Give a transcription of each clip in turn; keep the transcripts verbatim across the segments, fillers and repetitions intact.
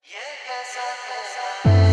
ये कैसा कैसा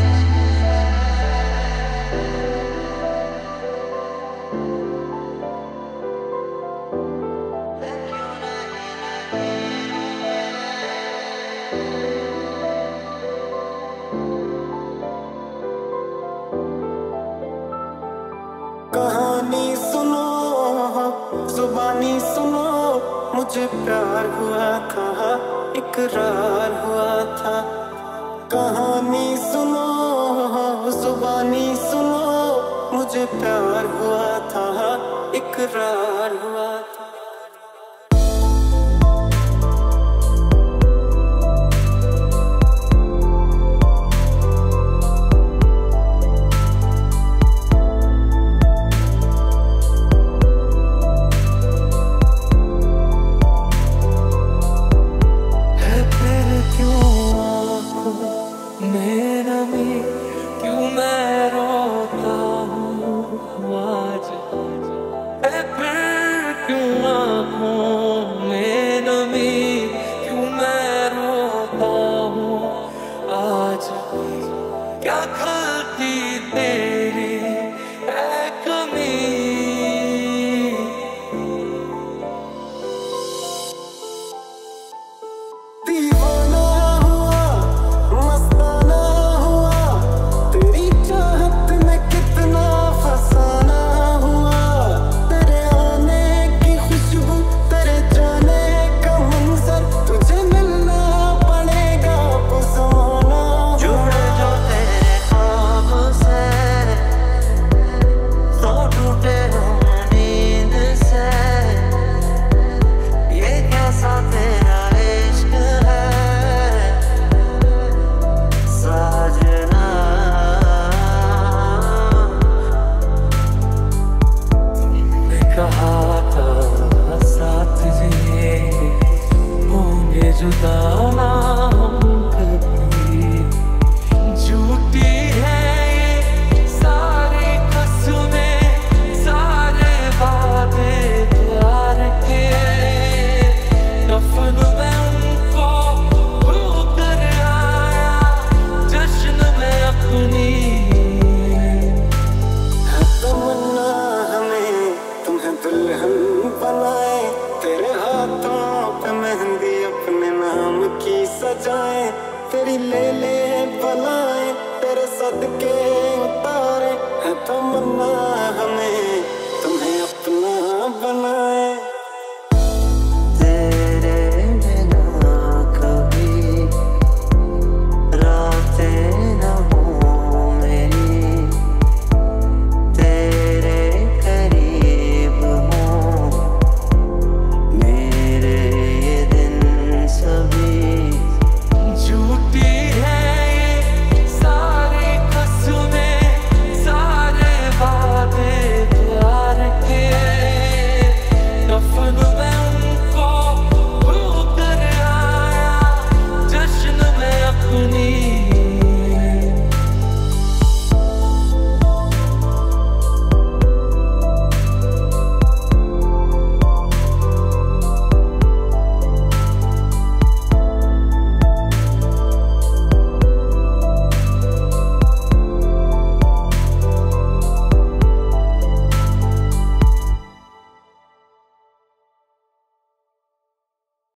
कहानी सुनो, जुबानी सुनो, मुझे प्यार हुआ था, इकरार हुआ था। कहानी सुनो, जुबानी सुनो, मुझे प्यार हुआ था, इकरार हुआ था। मेरा में क्यों मैं रोता हूँ आज, ऐ फिर क्यों आँखों में नमी, क्यों मैं रोता हूँ आज। क्या खलती तेरी है कमी, दीवाना जुदा ना हम कभी, झूठी है ये सारी कसमें, सारे वादे प्यार के। दफन में उनको भूल कर आया, जश्न में अपनी तमन्ना हमें तुम्हें दुल्हन बनाए, तेरे हाथों पे मेहंदी अपने नाम की सजाए, तेरी ले ले बलाए, तेरे सदके उतारे है तमन्ना हमें।